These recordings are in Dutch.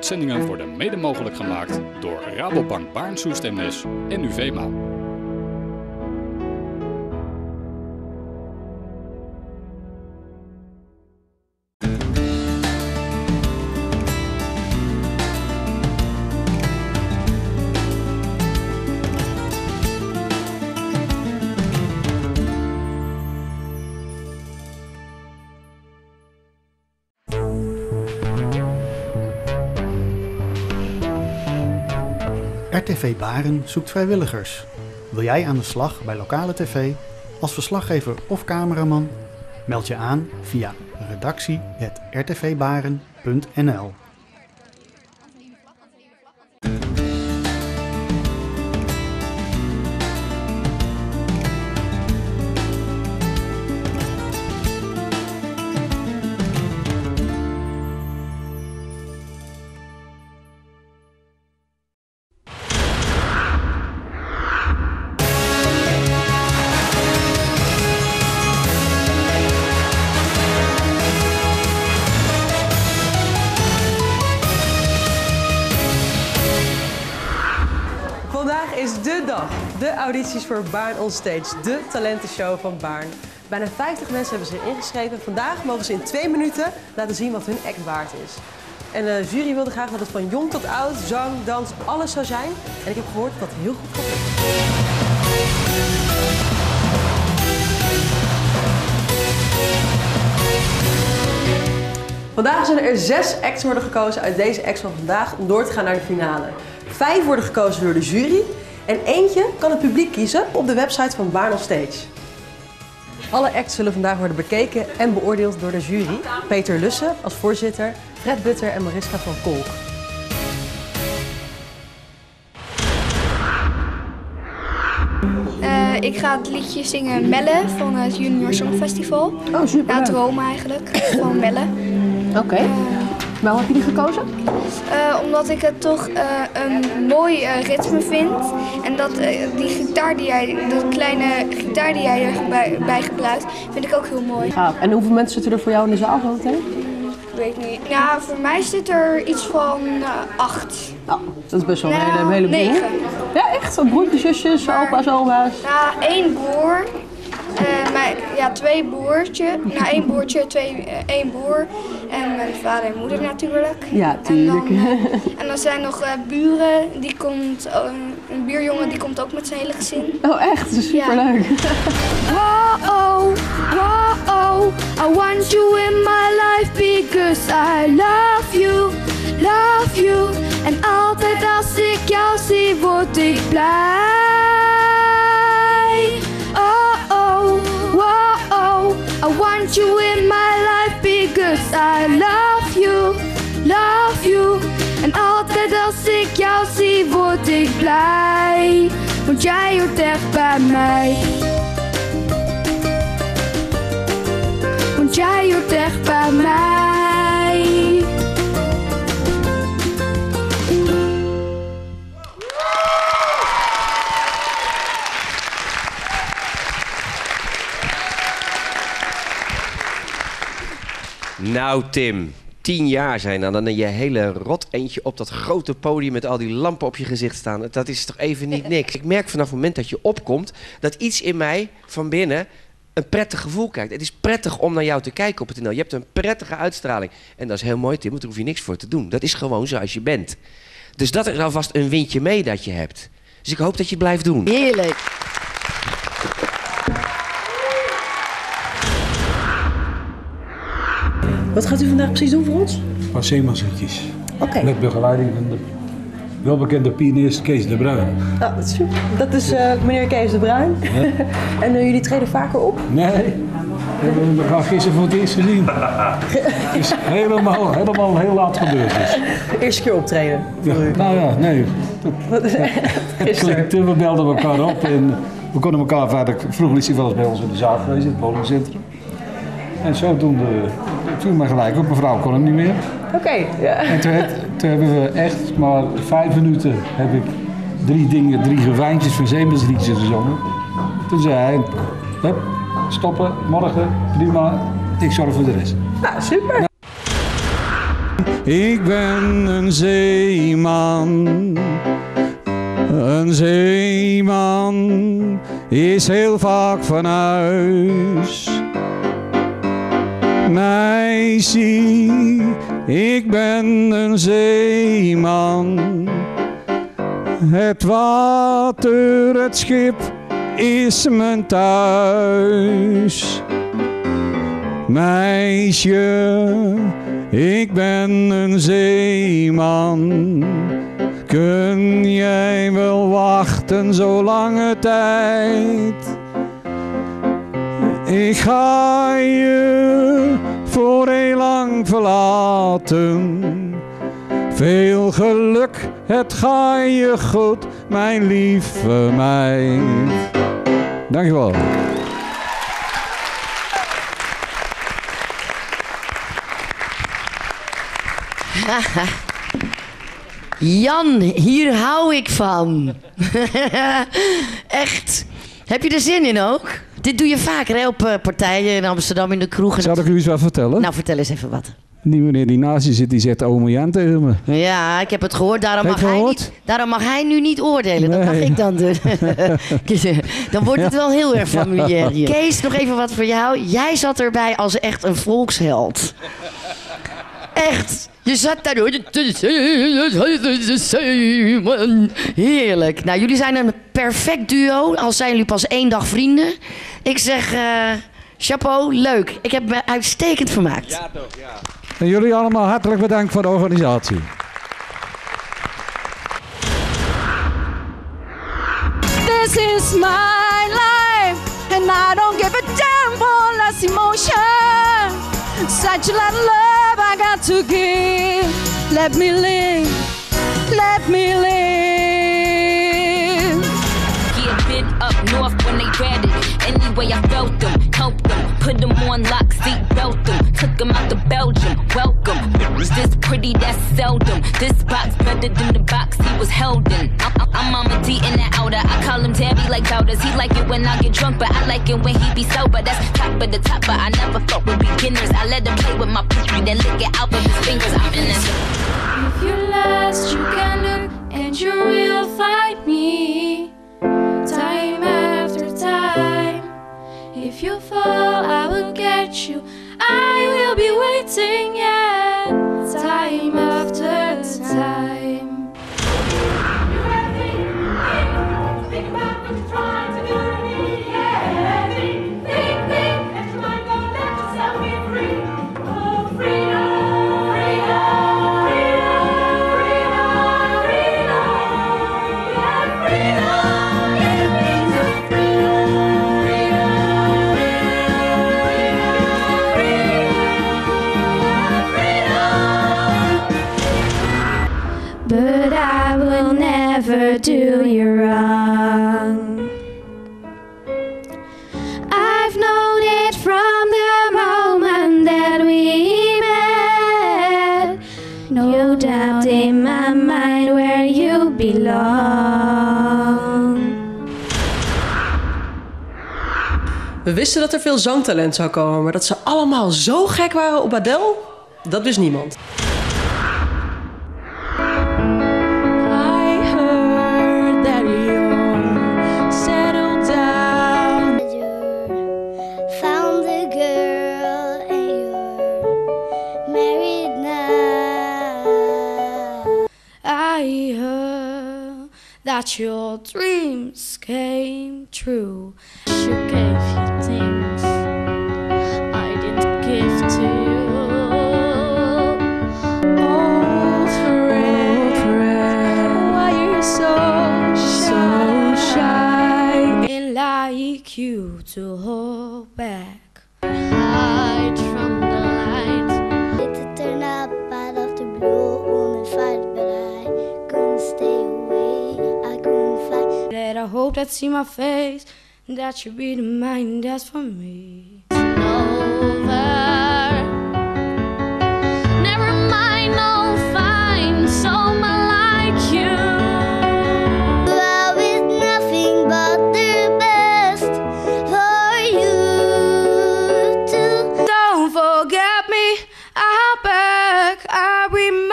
uitzendingen worden mede mogelijk gemaakt door Rabobank Baarn Soest MS en Uvema. RTV Baarn zoekt vrijwilligers. Wil jij aan de slag bij lokale tv als verslaggever of cameraman? Meld je aan via redactie@rtvbaren.nl. Vandaag is dé dag. De audities voor Baarn On Stage, de talentenshow van Baarn. Bijna 50 mensen hebben zich ingeschreven. Vandaag mogen ze in 2 minuten laten zien wat hun act waard is. En de jury wilde graag dat het van jong tot oud, zang, dans, alles zou zijn. En ik heb gehoord dat dat heel goed gaat lukken. Vandaag zullen er 6 acts worden gekozen uit deze acts van vandaag om door te gaan naar de finale. 5 worden gekozen door de jury en eentje kan het publiek kiezen op de website van Baarn On Stage. Alle acts zullen vandaag worden bekeken en beoordeeld door de jury. Peter Lussen als voorzitter, Fred Butter en Mariska van Kolk. Ik ga het liedje zingen Melle van het Junior Songfestival. Oh, super. Ja, Dromen eigenlijk, van Melle. Oké. Waarom heb je die gekozen? Omdat ik het toch een mooi ritme vind. En dat die gitaar dat kleine gitaar die jij erbij gebruikt, vind ik ook heel mooi. Ah, en hoeveel mensen zitten er voor jou in de zaal zo meteen? Ik weet niet. Nou, voor mij zit er iets van 8. Nou, dat is best wel een heleboel. 9. Ja, echt? Wat broertjes, zusjes, opa's, oma's? Nou, 1 broer. Ja, 2 broertjes. Nou, 1 broertje, 1 broer. En mijn vader en moeder natuurlijk. Ja, tuurlijk. En dan zijn nog buren. Een buurjongen die komt ook met zijn hele gezin. Oh, echt? Dat is superleuk. Wow, wow, I want you in my life because I love you. En altijd als ik jou zie, word ik blij. I want you in my life because I love you. En altijd als ik jou zie, word ik blij. Want jij hoort echt bij mij. Want jij hoort echt bij mij. Nou Tim, 10 jaar zijn en dan je hele rot eentje op dat grote podium met al die lampen op je gezicht staan. Dat is toch even niet niks. Ik merk vanaf het moment dat je opkomt dat iets in mij van binnen een prettig gevoel krijgt. Het is prettig om naar jou te kijken op het toneel. Je hebt een prettige uitstraling. En dat is heel mooi Tim, want daar hoef je niks voor te doen. Dat is gewoon zoals je bent. Dus dat is alvast een windje mee dat je hebt. Dus ik hoop dat je het blijft doen. Heerlijk. Wat gaat u vandaag precies doen voor ons? Een paar zeemansliedjes. Oké. Met begeleiding van de welbekende pianist Kees de Bruin. Nou, dat is super. Dat is meneer Kees de Bruin. Ja. En jullie treden vaker op? Nee, we hebben elkaar gisteren voor het eerst gezien. Het is helemaal heel laat gebeurd. Dus. Eerste keer optreden voor u? Nou ja, nee. Gisteren. We belden elkaar op en we konden elkaar verder. Vroeger is hij wel eens bij ons in de zaal geweest, in het bowlingcentrum. En zodoende, toen maar gelijk ook, mevrouw kon hem niet meer. Oké, ja. En toen hebben we echt maar 5 minuten heb ik 3 gevijntjes van zeemansliedjes gezongen. Toen zei hij, hup, stoppen, morgen, prima, ik zorg voor de rest. Nou, super. Ik ben een zeeman. Een zeeman is heel vaak van huis. Meisje, ik ben een zeeman. Het water, het schip is mijn thuis. Meisje, ik ben een zeeman. Kun jij wel wachten zo lange tijd? Ik ga je voor heel lang verlaten. Veel geluk, het ga je goed, mijn lieve meid. Dankjewel. Jan, hier hou ik van. Echt. Heb je er zin in ook? Dit doe je vaker hè, op partijen in Amsterdam in de kroegen. Zal ik u eens wat vertellen? Nou, vertel eens even wat. Die meneer die naast je zit, die zegt ome Jan tegen me. Ja, ik heb het gehoord. Daarom mag hij nu niet oordelen. Dat mag Nee. ik dan doen. Dan wordt het wel heel erg familiair hier. Kees, nog even wat voor jou. Jij zat erbij als echt een volksheld. Echt. Je zat daar door. Heerlijk. Nou, jullie zijn een perfect duo. Al zijn jullie pas 1 dag vrienden. Ik zeg chapeau, leuk. Ik heb me uitstekend vermaakt. Ja, toch, ja. En jullie allemaal hartelijk bedankt voor de organisatie. This is my life, and I don't give a damn for less emotion. Such a lot of love I got to give. Let me live, let me live. Yeah, been up north when they read it. Anyway, I felt them, helped them, put them on lock, seat belt them, took them out to Belgium. Welcome. Is this pretty? That's seldom. This box better than the box he was held in. I'm Mama D in the outer. I call him Tabby like powders. He like it when I get drunk, but I like it when he be sober. That's top of the top, but I never fuck with beginners. I let him play with my pussy, then lick it out of his fingers. I'm in this. If you're lost, you can look and you will find me. Time after time. If you fall, I will get you. I will be waiting, yeah. Time after time. Think about what you're trying to do to me, yeah. Think, let your mind go, let yourself be free. Oh, freedom, freedom, freedom, freedom, freedom, yeah, freedom. Give me some freedom, freedom, freedom, freedom. But I will never do you wrong. I've known it from the moment that we met. No doubt in my mind where you belong. We wisten dat er veel zangtalent zou komen, maar dat ze allemaal zo gek waren op Adele, dat wist niemand. I heard that you're settled down. Found a girl and you're married now. I heard that your dreams came true. She gave you things I didn't give to you. Old friend, why you so shy? And like you to hold back, hide from the light. To turn up out of the blue on the fight, but I couldn't stay away. I couldn't fight. That I hope that see my face, that you be the mind that's for me. Over. Never mind, I'll find someone like you. I with nothing but the best for you too. Don't forget me, I'll beg, I remember.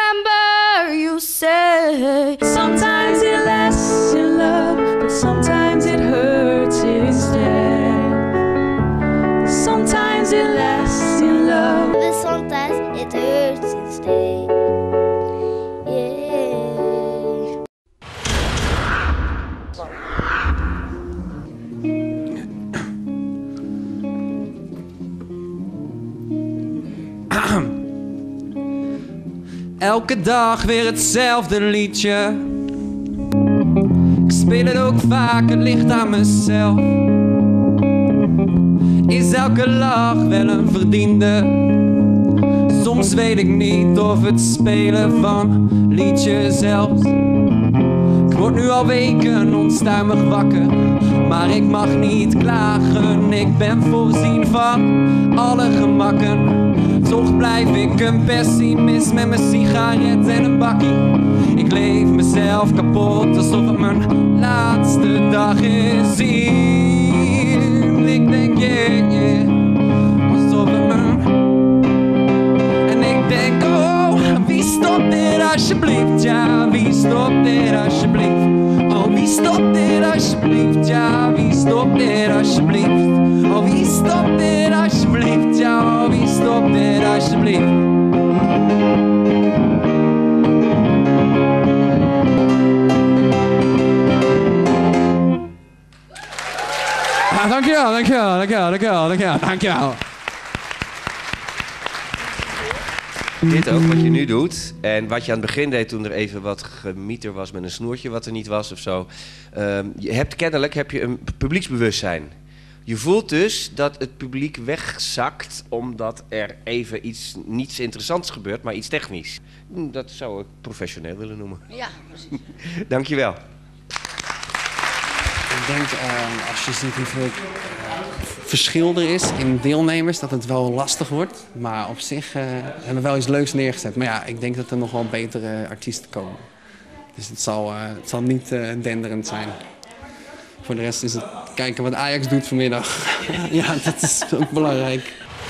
sometimes it hurts instead. Sometimes it lasts in love. But sometimes it hurts instead. Yeah. Elke dag weer hetzelfde liedje. Ik speel het ook vaak, het ligt aan mezelf. Is elke lach wel een verdiende? Soms weet ik niet of het spelen van liedjes helpt. Ik word nu al weken onstuimig wakker, maar ik mag niet klagen. Ik ben voorzien van alle gemakken. Toch blijf ik een pessimist met mijn sigaret en een bakkie. Ik leef mezelf kapot alsof het mijn laatste dag is hier. Ik denk yeah, alsof het mijn... En ik denk oh, wie stopt dit alsjeblieft? Ja, wie stopt dit alsjeblieft? Oh, wie stopt dit alsjeblieft? Ja, wie stopt dit alsjeblieft? Oh, wie stopt dit alsjeblieft? Ja, oh, wie stopt dit alsjeblieft? Ah, dankjewel. Dit ook, wat je nu doet. En wat je aan het begin deed toen er even wat gemieter was met een snoertje wat er niet was of zo. Kennelijk heb je een publieksbewustzijn. Je voelt dus dat het publiek wegzakt omdat er even niets interessants gebeurt, maar iets technisch. Dat zou ik professioneel willen noemen. Ja, precies. Dankjewel. Ik denk, als je ziet hoeveel verschil er is in deelnemers, dat het wel lastig wordt. Maar op zich hebben we wel iets leuks neergezet. Maar ja, ik denk dat er nog wel betere artiesten komen. Dus het zal niet denderend zijn. Voor de rest is het kijken wat Ajax doet vanmiddag. Ja, dat is ook belangrijk.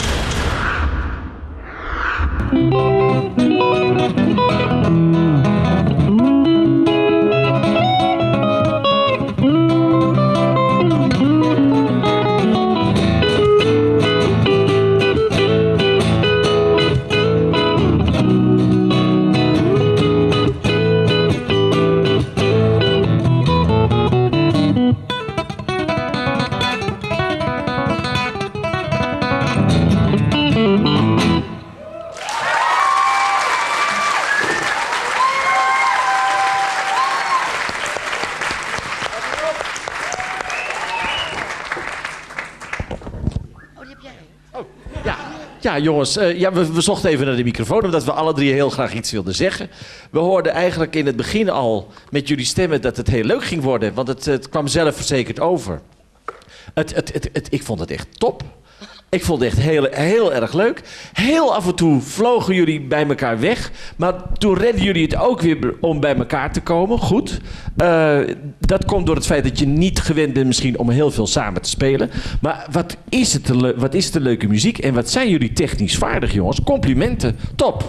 Ja, jongens, we zochten even naar de microfoon omdat we alle drie heel graag iets wilden zeggen. We hoorden eigenlijk in het begin al met jullie stemmen dat het heel leuk ging worden, want het kwam zelfverzekerd over. Ik vond het echt top. Ik vond het echt heel erg leuk. Heel af en toe vlogen jullie bij elkaar weg. Maar toen redden jullie het ook weer om bij elkaar te komen. Goed. Dat komt door het feit dat je niet gewend bent misschien om heel veel samen te spelen. Maar wat is de leuke muziek? En wat zijn jullie technisch vaardig, jongens? Complimenten. Top.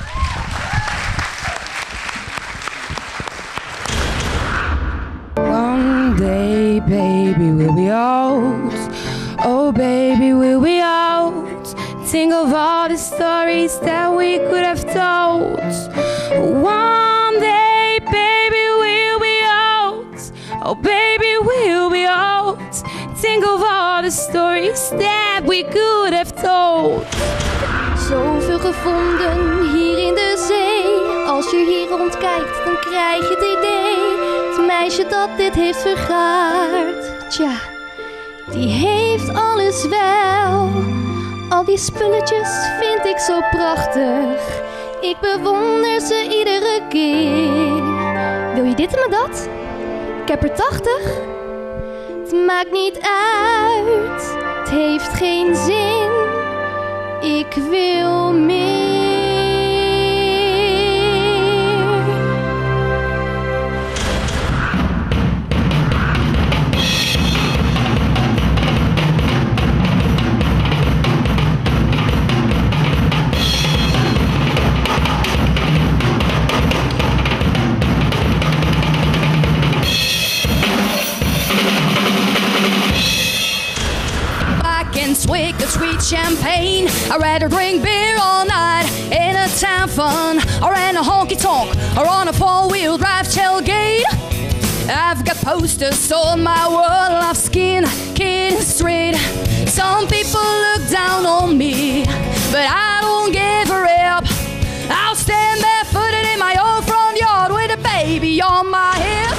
One day, baby, we'll be old. Oh, baby, we'll be old. Think of all the stories that we could have told. One day, baby, we'll be old. Oh, baby, we'll be old. Think of all the stories that we could have told. Zoveel gevonden hier in de zee. Als je hier rondkijkt, dan krijg je het idee. Het meisje dat dit heeft vergaard, tja, die heeft alles wel. Al die spulletjes vind ik zo prachtig. Ik bewonder ze iedere keer. Wil je dit en dat? Ik heb er 80. Het maakt niet uit. Het heeft geen zin. Ik wil meer. swig of sweet champagne. I'd rather drink beer all night in a tavern or in a honky-tonk or on a four-wheel drive tailgate. I've got posters on my wall of Skin Street. Some people look down on me, but I don't give a rip. I'll stand barefooted in my own front yard with a baby on my hip.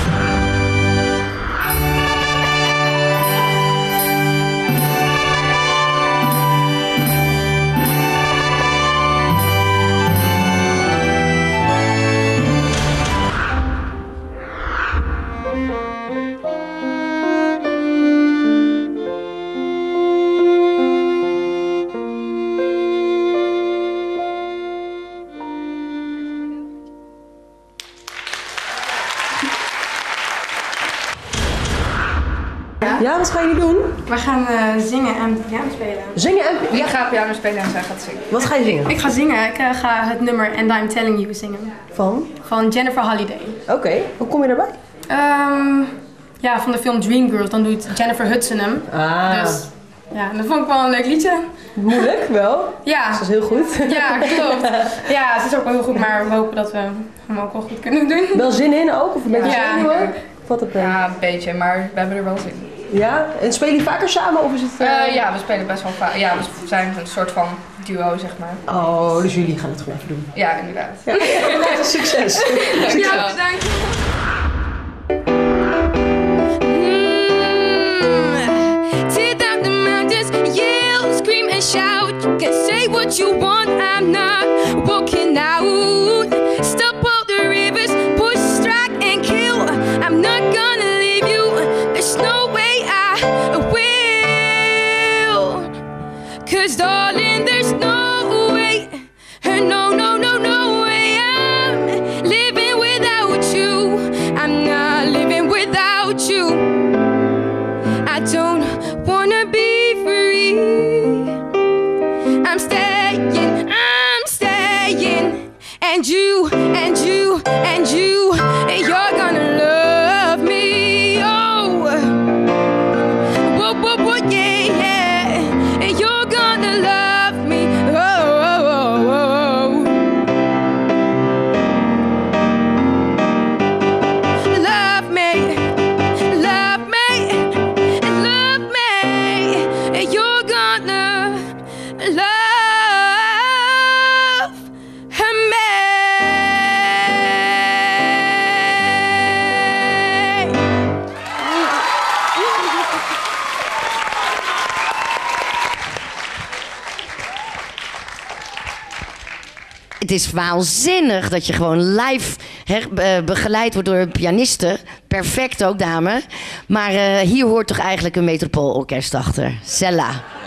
Ja, wat gaan jullie doen? We gaan zingen en piano spelen. Zingen en Ik ga piano spelen en zij gaat zingen. Wat ga je zingen? Ik ga zingen. Ik ga het nummer And I'm Telling You zingen. Van Jennifer Holliday. Oké, hoe kom je daarbij? Ja, van de film Dreamgirls. Dan doet Jennifer Hudson hem. Dus ja, dat vond ik wel een leuk liedje. Moeilijk, wel? Ja. Dat is heel goed. Ja, klopt. Ja, het is ook wel heel goed, maar we hopen dat we hem ook wel goed kunnen doen. Wel zin in ook? Of een beetje zenuwen? Ja, een beetje, maar we hebben er wel zin in. Ja? En spelen jullie vaker samen of is het... Ja, we spelen best wel vaak. Ja, we zijn een soort van duo, zeg maar. Oh, dus jullie gaan het gewoon even doen. Ja, inderdaad. Ja. Succes. Succes. Ja, bedankt. Tear down the mountains, yell, scream and shout. You can say what you want, I'm not walking out. Stop all the rivers, push, strike and kill. I'm not gonna leave you, there's no way I will. 'Cause darling, there's no way, no way I'm living without you. I'm not living without you. I don't wanna be free. I'm staying, and you, you're gonna love me. Oh, whoa, yeah, and you're gonna love me. Oh. Love me, and you're gonna love me. Het is waanzinnig dat je gewoon live begeleid wordt door een pianiste. Perfect ook, dame. Maar hier hoort toch eigenlijk een metropoolorkest achter. Cella.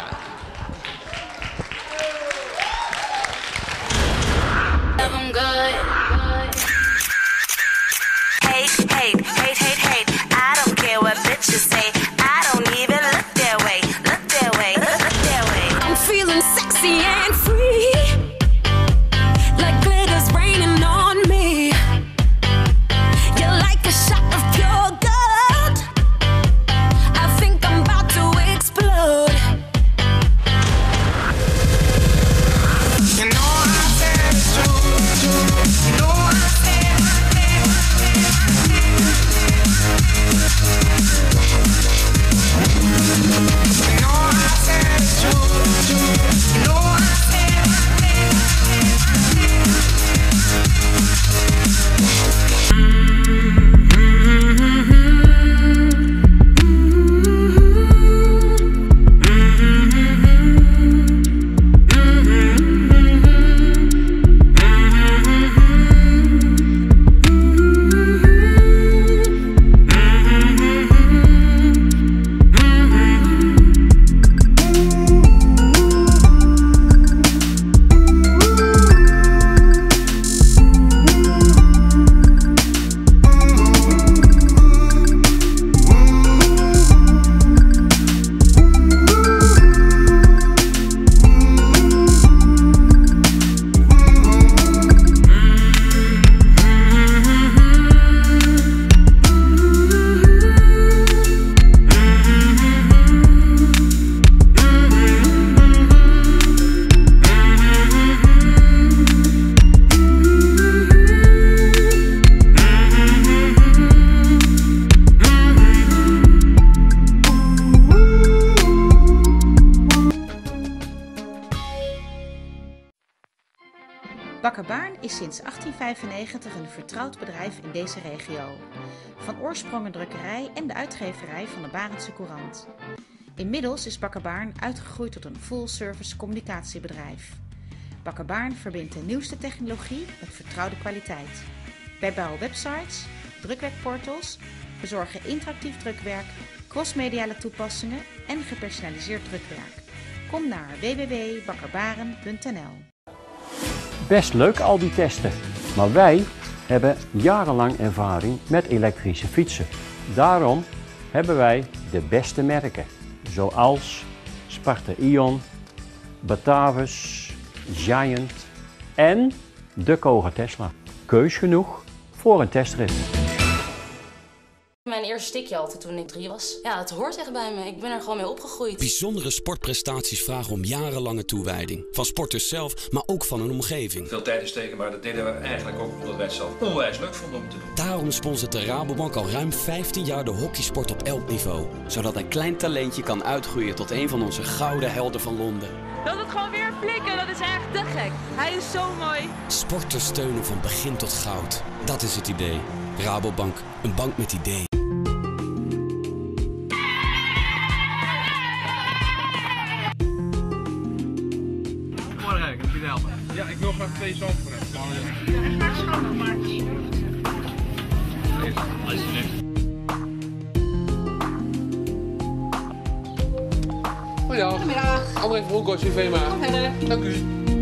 Hate. I don't care what bitches say. I don't even look their way. I'm feeling sexy and free. Like glitter's raining on me. You're like a shot of pure gold. I think I'm about to explode. Bakker Baarn is sinds 1895 een vertrouwd bedrijf in deze regio. Van oorsprong een drukkerij en de uitgeverij van de Barendse Courant. Inmiddels is Bakker Baarn uitgegroeid tot een full-service communicatiebedrijf. Bakker Baarn verbindt de nieuwste technologie met vertrouwde kwaliteit. Wij bouwen websites, drukwerkportals, verzorgen interactief drukwerk, crossmediale toepassingen en gepersonaliseerd drukwerk. Kom naar www.bakkerbaren.nl. Best leuk al die testen, maar wij hebben jarenlang ervaring met elektrische fietsen. Daarom hebben wij de beste merken, zoals Sparta Ion, Batavus, Giant en de Koga Tesla. Keus genoeg voor een testrit. Mijn eerste stikje altijd toen ik 3 was. Ja, het hoort echt bij me. Ik ben er gewoon mee opgegroeid. Bijzondere sportprestaties vragen om jarenlange toewijding. Van sporters zelf, maar ook van hun omgeving. Veel tijd in steken, maar dat deden we eigenlijk ook omdat wij het zelf onwijs leuk vonden om te doen. Daarom sponsort de Rabobank al ruim 15 jaar de hockeysport op elk niveau. Zodat een klein talentje kan uitgroeien tot een van onze gouden helden van Londen. Dat het gewoon weer flikken, dat is echt te gek. Hij is zo mooi. Sporters steunen van begin tot goud. Dat is het idee. Rabobank, een bank met ideeën. Goedemorgen, kan ik je helpen? Ja, ik wil graag 2 zandvoeren. Goedemiddag. André van Bronckhorst, UVMA. Kom verder. Dank u.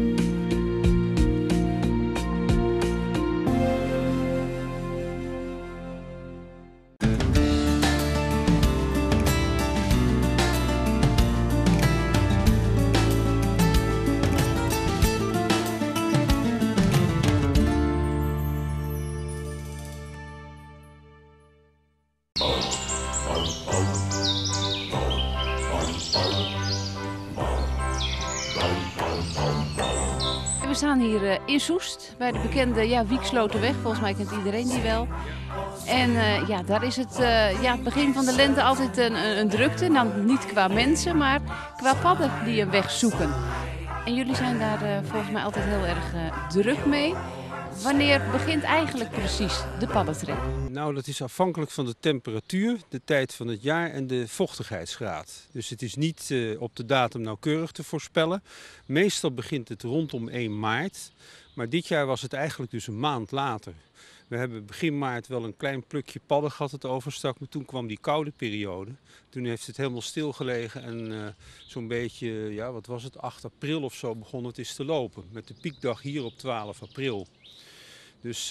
We staan hier in Soest, bij de bekende Wieksloterweg. Volgens mij kent iedereen die wel. En daar is het begin van de lente altijd een drukte. Nou, niet qua mensen, maar qua padden die een weg zoeken. En jullie zijn daar volgens mij altijd heel erg druk mee. Wanneer begint eigenlijk precies de paddentrek? Nou, dat is afhankelijk van de temperatuur, de tijd van het jaar en de vochtigheidsgraad. Dus het is niet op de datum nauwkeurig te voorspellen. Meestal begint het rondom 1 maart, maar dit jaar was het eigenlijk dus een maand later. We hebben begin maart wel een klein plukje padden gehad het overstak, maar toen kwam die koude periode. Toen heeft het helemaal stilgelegen en zo'n beetje, wat was het, 8 april of zo begon het eens te lopen. Met de piekdag hier op 12 april. Dus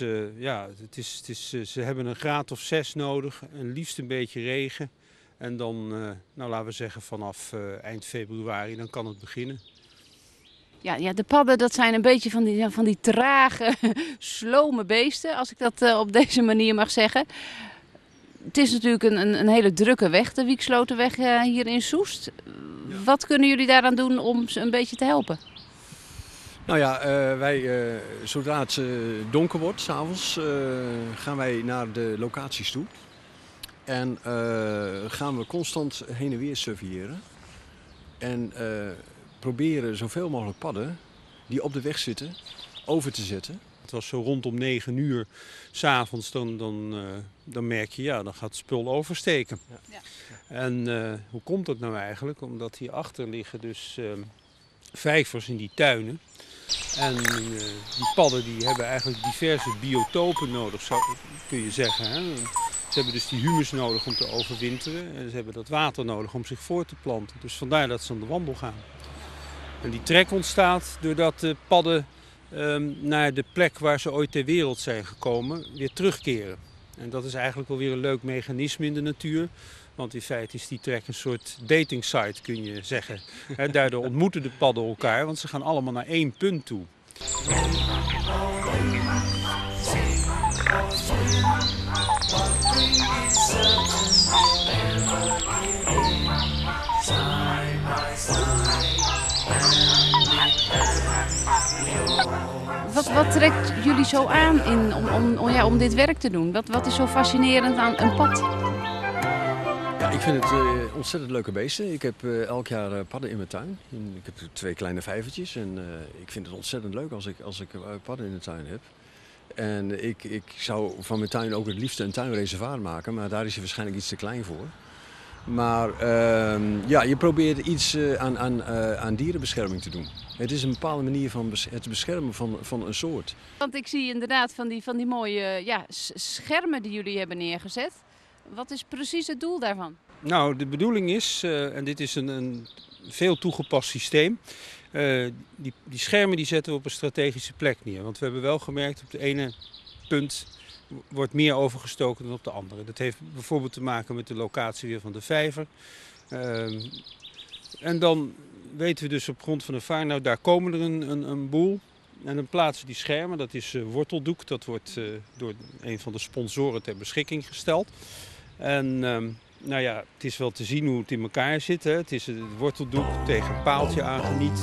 ze hebben een graad of 6 nodig en liefst een beetje regen. En dan, laten we zeggen vanaf eind februari, dan kan het beginnen. Ja, de padden dat zijn een beetje van die trage, slome beesten, als ik dat op deze manier mag zeggen. Het is natuurlijk een hele drukke weg, de Wieksloterweg hier in Soest. Ja. Wat kunnen jullie daaraan doen om ze een beetje te helpen? Nou ja, zodra het donker wordt, 's avonds, gaan wij naar de locaties toe. En gaan we constant heen en weer surveilleren. En proberen zoveel mogelijk padden die op de weg zitten, over te zetten. Het was zo rondom 9 uur 's avonds, dan merk je, dan gaat het spul oversteken. Ja. En hoe komt dat nou eigenlijk? Omdat hierachter liggen dus vijvers in die tuinen. En die padden die hebben eigenlijk diverse biotopen nodig, kun je zeggen. Hè? Ze hebben dus die humus nodig om te overwinteren en ze hebben dat water nodig om zich voor te planten. Dus vandaar dat ze aan de wandel gaan. En die trek ontstaat doordat de padden naar de plek waar ze ooit ter wereld zijn gekomen weer terugkeren. En dat is eigenlijk wel weer een leuk mechanisme in de natuur. Want in feite is die trek een soort dating site, kun je zeggen. Daardoor ontmoeten de padden elkaar, want ze gaan allemaal naar 1 punt toe. Wat trekt jullie zo aan om dit werk te doen? Wat is zo fascinerend aan een pad? Ja, ik Ik vind het ontzettend leuke beesten. Ik heb elk jaar padden in mijn tuin. Ik heb 2 kleine vijvertjes en ik vind het ontzettend leuk als ik padden in de tuin heb. En ik zou van mijn tuin ook het liefste een tuinreservaat maken, maar daar is hij waarschijnlijk iets te klein voor. Maar ja, je probeert iets aan dierenbescherming te doen. Het is een bepaalde manier van het beschermen van een soort. Want ik zie inderdaad van die mooie schermen die jullie hebben neergezet. Wat is precies het doel daarvan? Nou, de bedoeling is, en dit is een veel toegepast systeem, die schermen die zetten we op een strategische plek neer. Want we hebben wel gemerkt, op de ene punt wordt meer overgestoken dan op de andere. Dat heeft bijvoorbeeld te maken met de locatie weer van de vijver. En dan weten we dus op grond van de ervaring, nou daar komen er een boel. En dan plaatsen die schermen, dat is worteldoek, dat wordt door een van de sponsoren ter beschikking gesteld. En nou ja, het is wel te zien hoe het in elkaar zit. Hè. Het is het worteldoek tegen een paaltje aangeniet.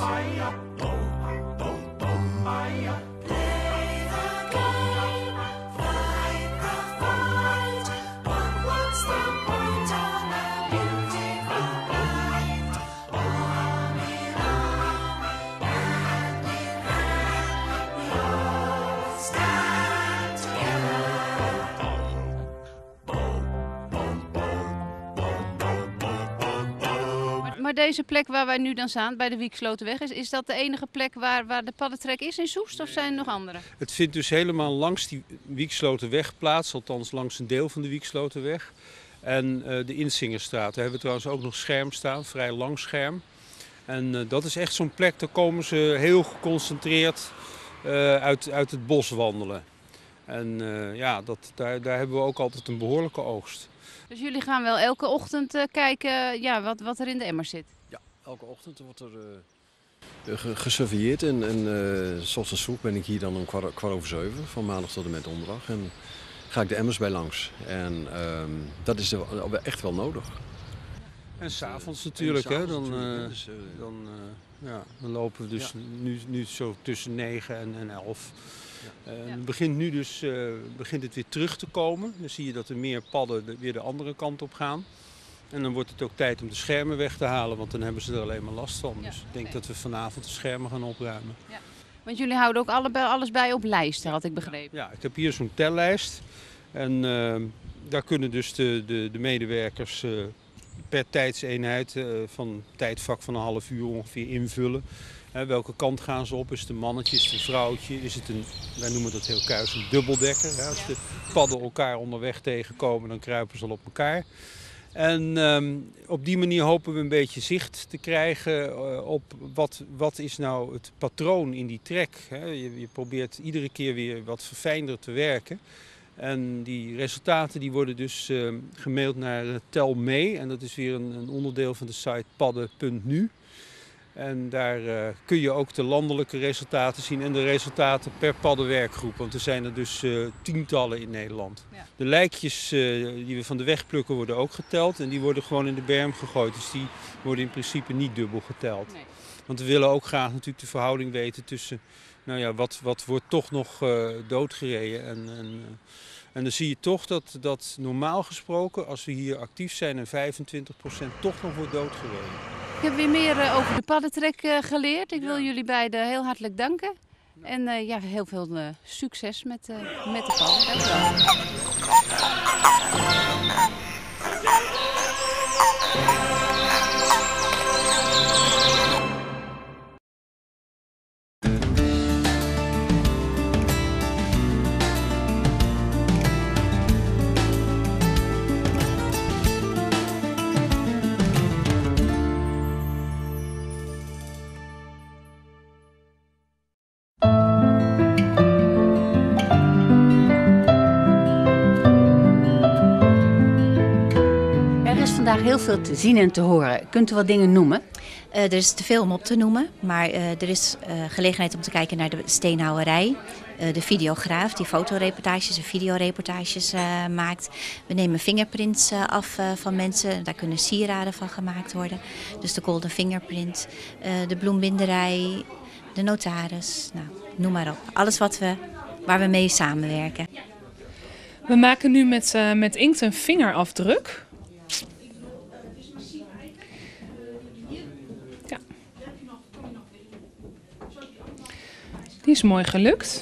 Maar deze plek waar wij nu dan staan, bij de Wieksloterweg, is dat de enige plek waar de paddentrek is in Soest of zijn er nog andere? Het vindt dus helemaal langs die Wieksloterweg plaats, althans langs een deel van de Wieksloterweg. En de Insingerstraat, daar hebben we trouwens ook nog scherm staan, vrij lang scherm. En dat is echt zo'n plek, daar komen ze heel geconcentreerd uit het bos wandelen. En ja, daar hebben we ook altijd een behoorlijke oogst. Dus jullie gaan wel elke ochtend kijken wat er in de emmer zit? Ja, elke ochtend wordt er gesurveilleerd. En 's ochtends vroeg ben ik hier dan om kwart over 7, van maandag tot en met donderdag. En ga ik de emmers bij langs. En dat is echt wel nodig. En 's avonds natuurlijk, hè? Dan lopen we dus nu zo tussen 9 en 11. Het begint nu dus begint het weer terug te komen. Dan zie je dat er meer padden weer de andere kant op gaan. En dan wordt het ook tijd om de schermen weg te halen, want dan hebben ze er alleen maar last van. Dus ik denk dat we vanavond de schermen gaan opruimen. Ja. Want jullie houden ook alles bij op lijsten, had ik begrepen. Ja, ik heb hier zo'n tellijst. En daar kunnen dus de medewerkers per tijdseenheid van een tijdvak van een half uur ongeveer invullen. Welke kant gaan ze op? Is het een mannetje, is het een vrouwtje? Is het wij noemen dat heel kuis een dubbeldekker. Als de padden elkaar onderweg tegenkomen, dan kruipen ze al op elkaar. En op die manier hopen we een beetje zicht te krijgen op wat is nou het patroon in die trek. Je probeert iedere keer weer wat verfijnder te werken. En die resultaten die worden dus gemaild naar Tel mee. En dat is weer een onderdeel van de site padden.nu. En daar kun je ook de landelijke resultaten zien en de resultaten per paddenwerkgroep. Want er zijn er dus tientallen in Nederland. Ja. De lijkjes die we van de weg plukken worden ook geteld. En die worden gewoon in de berm gegooid. Dus die worden in principe niet dubbel geteld. Nee. Want we willen ook graag natuurlijk de verhouding weten tussen wat wordt toch nog doodgereden. En dan zie je toch dat normaal gesproken, als we hier actief zijn, 25% toch nog wordt doodgereden. Ik heb weer meer over de paddentrek geleerd. Ik wil jullie beiden heel hartelijk danken. En heel veel succes met de padden. Dank u wel. Heel veel te zien en te horen. Kunt u wat dingen noemen? Er is te veel om op te noemen, maar er is gelegenheid om te kijken naar de steenhouwerij. De videograaf die fotoreportages en videoreportages maakt. We nemen fingerprints af van mensen, daar kunnen sieraden van gemaakt worden. Dus de golden fingerprint, de bloembinderij, de notaris, noem maar op. Alles waar we mee samenwerken. We maken nu met inkt een vingerafdruk. Die is mooi gelukt.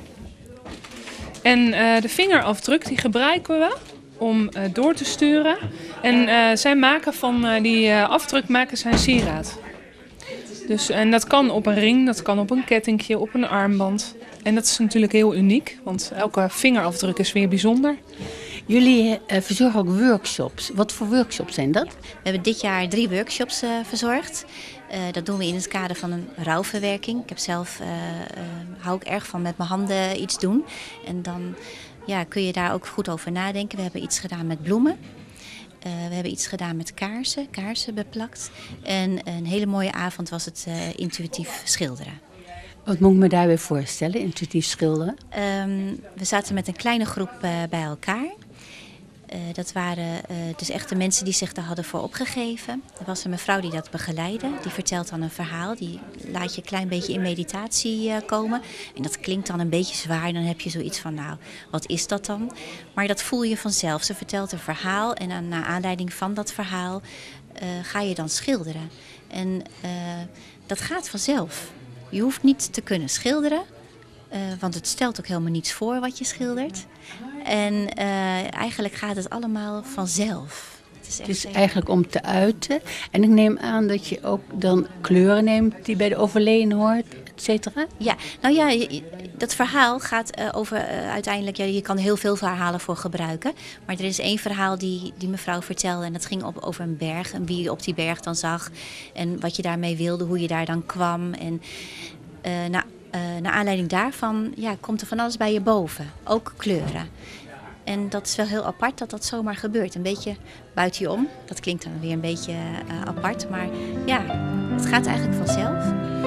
En de vingerafdruk die gebruiken we om door te sturen. En zij maken van die afdruk maken zij een sieraad. Dus, en dat kan op een ring, dat kan op een kettingje, op een armband. En dat is natuurlijk heel uniek, want elke vingerafdruk is weer bijzonder. Jullie verzorgen ook workshops. Wat voor workshops zijn dat? We hebben dit jaar 3 workshops verzorgd. Dat doen we in het kader van een rouwverwerking. Ik heb zelf, hou ik erg van met mijn handen iets doen. En dan kun je daar ook goed over nadenken. We hebben iets gedaan met bloemen. We hebben iets gedaan met kaarsen beplakt. En een hele mooie avond was het intuïtief schilderen. Wat moet ik me daarbij voorstellen, intuïtief schilderen? We zaten met een kleine groep bij elkaar. Dat waren dus echt de mensen die zich daar hadden voor opgegeven. Er was een mevrouw die dat begeleidde. Die vertelt dan een verhaal. Die laat je een klein beetje in meditatie komen. En dat klinkt dan een beetje zwaar. Dan heb je zoiets van, nou, wat is dat dan? Maar dat voel je vanzelf. Ze vertelt een verhaal. En naar aanleiding van dat verhaal ga je dan schilderen. En dat gaat vanzelf. Je hoeft niet te kunnen schilderen. Want het stelt ook helemaal niets voor wat je schildert. En eigenlijk gaat het allemaal vanzelf. Het is eigenlijk om te uiten. En ik neem aan dat je ook dan kleuren neemt die bij de overleden hoort, et cetera? Ja, nou ja, dat verhaal gaat over uiteindelijk... Ja, je kan heel veel verhalen voor gebruiken. Maar er is 1 verhaal die mevrouw vertelde. En dat ging over een berg. En wie je op die berg dan zag. En wat je daarmee wilde, hoe je daar dan kwam. En naar aanleiding daarvan komt er van alles bij je boven. Ook kleuren. En dat is wel heel apart dat dat zomaar gebeurt. Een beetje buiten je om. Dat klinkt dan weer een beetje apart. Maar ja, het gaat eigenlijk vanzelf.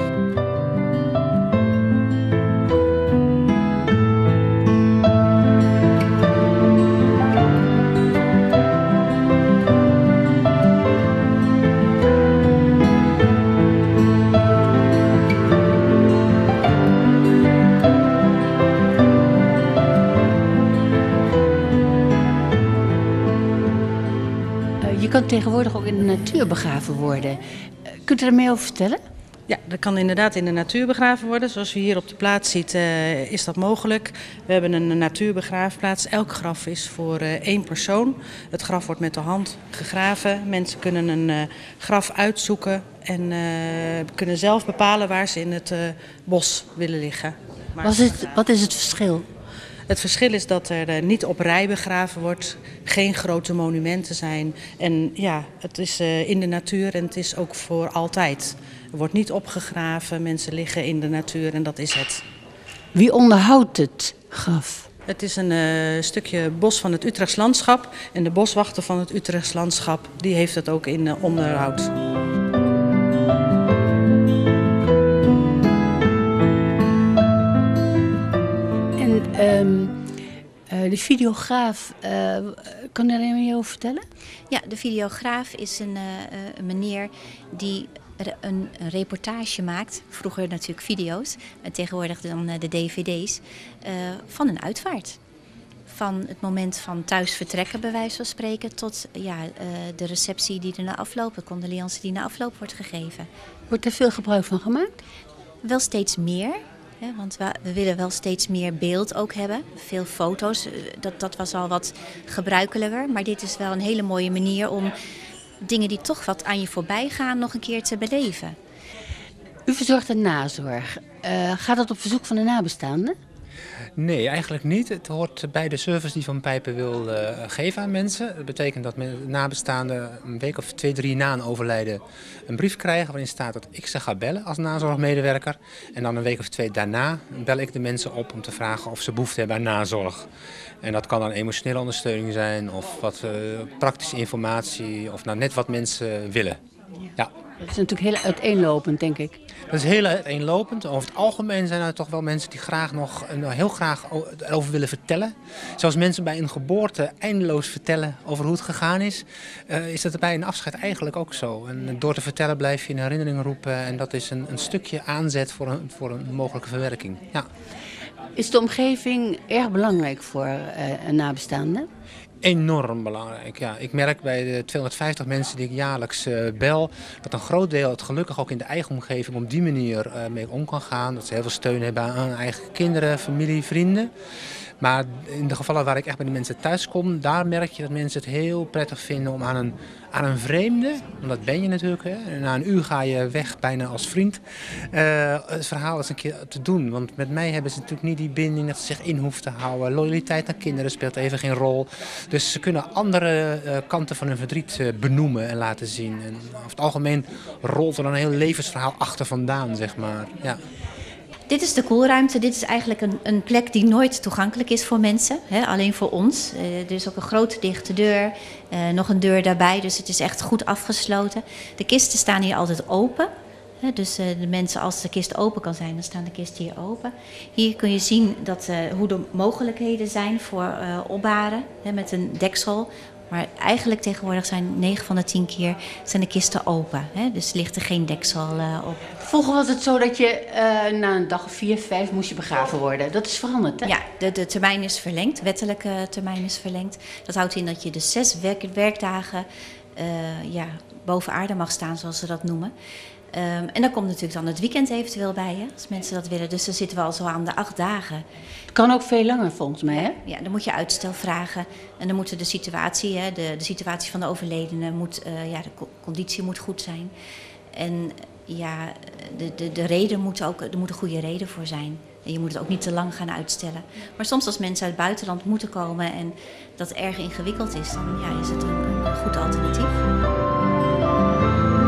Je kan tegenwoordig ook in de natuur begraven worden. Kunt u er meer over vertellen? Ja, dat kan inderdaad in de natuur begraven worden. Zoals u hier op de plaats ziet is dat mogelijk. We hebben een natuurbegraafplaats. Elk graf is voor 1 persoon. Het graf wordt met de hand gegraven. Mensen kunnen een graf uitzoeken en kunnen zelf bepalen waar ze in het bos willen liggen. Wat is het verschil? Het verschil is dat er niet op rij begraven wordt, geen grote monumenten zijn. En ja, het is in de natuur en het is ook voor altijd. Er wordt niet opgegraven, mensen liggen in de natuur en dat is het. Wie onderhoudt het graf? Het is een stukje bos van het Utrechts landschap. En de boswachter van het Utrechts landschap die heeft het ook in onderhoud. De videograaf, kan je daar meer over vertellen? Ja, de videograaf is een meneer die een reportage maakt. Vroeger natuurlijk video's en tegenwoordig dan de dvd's van een uitvaart. Van het moment van thuis vertrekken bij wijze van spreken tot de receptie die er na afloop, de condoleance die na afloop wordt gegeven. Wordt er veel gebruik van gemaakt? Wel steeds meer. Want we willen wel steeds meer beeld ook hebben. Veel foto's, dat was al wat gebruikelijker. Maar dit is wel een hele mooie manier om dingen die toch wat aan je voorbij gaan nog een keer te beleven. U verzorgt een nazorg. Gaat dat op verzoek van de nabestaanden? Nee, eigenlijk niet. Het hoort bij de service die Van Pijpen wil geven aan mensen. Dat betekent dat nabestaanden een week of 2, 3 na een overlijden een brief krijgen waarin staat dat ik ze ga bellen als nazorgmedewerker. En dan een week of 2 daarna bel ik de mensen op om te vragen of ze behoefte hebben aan nazorg. En dat kan dan emotionele ondersteuning zijn of wat praktische informatie of nou net wat mensen willen. Ja. Dat is natuurlijk heel uiteenlopend, denk ik. Dat is heel uiteenlopend. Over het algemeen zijn er toch wel mensen die heel graag erover willen vertellen. Zoals mensen bij een geboorte eindeloos vertellen over hoe het gegaan is. Is dat bij een afscheid eigenlijk ook zo. En door te vertellen blijf je in herinnering roepen. En dat is een stukje aanzet voor een mogelijke verwerking. Ja. Is de omgeving erg belangrijk voor een nabestaande? Enorm belangrijk, ja. Ik merk bij de 250 mensen die ik jaarlijks bel, dat een groot deel het gelukkig ook in de eigen omgeving op die manier mee om kan gaan. Dat ze heel veel steun hebben aan eigen kinderen, familie, vrienden. Maar in de gevallen waar ik echt bij de mensen thuis kom, daar merk je dat mensen het heel prettig vinden om aan een vreemde, want dat ben je natuurlijk, hè, na een uur ga je weg bijna als vriend, het verhaal eens een keer te doen. Want met mij hebben ze natuurlijk niet die binding dat ze zich in hoeven te houden. Loyaliteit naar kinderen speelt even geen rol. Dus ze kunnen andere kanten van hun verdriet benoemen en laten zien. En over het algemeen rolt er dan een heel levensverhaal achter vandaan, zeg maar. Ja. Dit is de koelruimte. Dit is eigenlijk een plek die nooit toegankelijk is voor mensen. Alleen voor ons. Er is ook een grote dichte deur. Nog een deur daarbij. Dus het is echt goed afgesloten. De kisten staan hier altijd open. Dus de mensen, als de kist open kan zijn, dan staan de kisten hier open. Hier kun je zien hoe de mogelijkheden zijn voor opbaren met een deksel. Maar eigenlijk tegenwoordig zijn 9 van de 10 keer zijn de kisten open. Dus ligt er geen deksel op. Vroeger was het zo dat je na een dag of 4, 5 moest je begraven worden. Dat is veranderd, hè? Ja, de termijn is verlengd. Wettelijke termijn is verlengd. Dat houdt in dat je dus 6 werkdagen boven aarde mag staan, zoals ze dat noemen. En dan komt natuurlijk dan het weekend eventueel bij, hè, als mensen dat willen. Dus dan zitten we al zo aan de 8 dagen. Het kan ook veel langer volgens mij, hè? Ja, dan moet je uitstel vragen. En dan moet de situatie, de situatie van de overledene, de conditie moet goed zijn. En ja, de reden moet ook, er moet een goede reden voor zijn. En je moet het ook niet te lang gaan uitstellen. Maar soms als mensen uit het buitenland moeten komen en dat erg ingewikkeld is, dan is het een goed alternatief.